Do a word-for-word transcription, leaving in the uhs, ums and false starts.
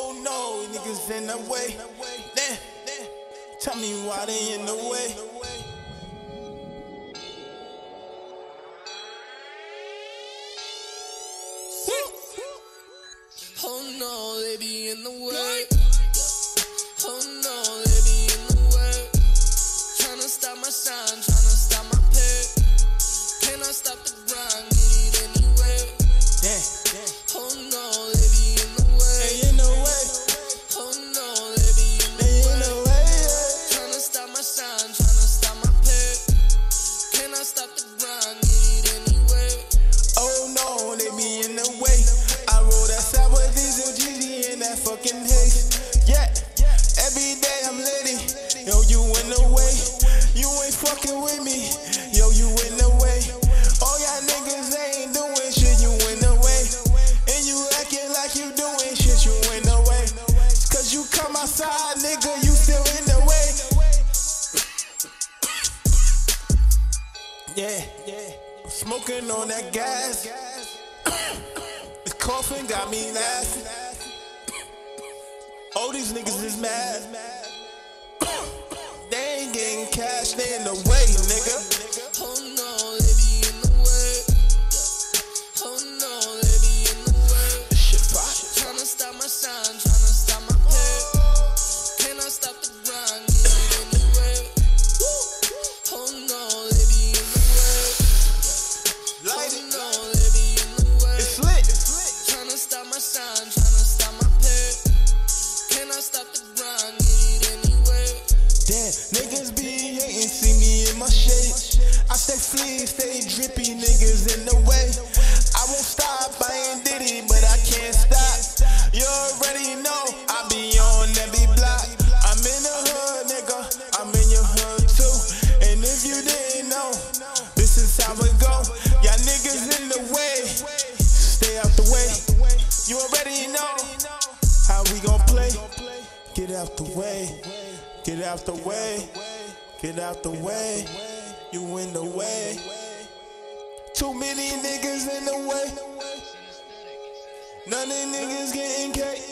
Oh no, niggas in the way. Damn, tell me why they in the way. Oh no, they be in the way. Oh no, they be in the way. Tryna stop my shine, tryna stop my pay. Can I stop the grind, get it anyway? Damn, oh no, they be in the way. they in the way. Oh no, they be in the They way. in the way. Yeah. Tryna stop my shine, tryna stop my pay. Can I stop the grind, get it anyway? Oh no, they be in the way. I roll that side with diesel G D in that fucking haze. Yeah, every day I'm litty. Yo, you in the way. You ain't fucking with me. Yo, you in the way. All y'all niggas ain't doing shit. You in the way. And you acting like you doing shit. You in the way. Cause you come outside, nigga. You still in the way. Yeah, yeah. I'm smoking on that gas. The coughing got me laughing. All these niggas is mad. They ain't getting cash, they in the way, nigga. Oh no, they be in the way. Oh no, they be in the way. This shit fire. Tryna stop my shine, tryna stop my pay. Can I stop the grind, get it anyway? Oh no, they be in the way. Light Oh it. no, they be in the way. It's lit. Tryna stop my shine, tryna stop my pay. Can I stop the grind, get it anyway? Damn, niggas be hating, see me in my shade. I stay fleeing, stay drippy, niggas in the way. I won't stop, I ain't Diddy, but I can't stop. You already know, I be on every block. I'm in the hood, nigga, I'm in your hood too. And if you didn't know, this is how it go. Y'all niggas in the way, stay out the way. You already know how we gon' play. Get out the way. Get out the way, get out the way, you in the way. Too many niggas in the way. None of niggas getting cake.